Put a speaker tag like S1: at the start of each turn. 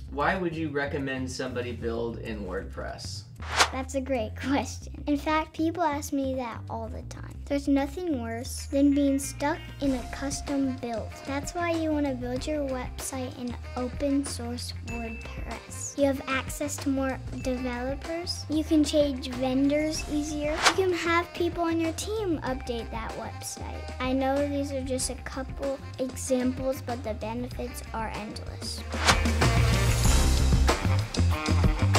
S1: Why would you recommend somebody build in WordPress?
S2: That's a great question. In fact, people ask me that all the time. There's nothing worse than being stuck in a custom build. That's why you want to build your website in open source WordPress. You have access to more developers. You can change vendors easier. You can have people on your team update that website. I know these are just a couple examples, but the benefits are endless.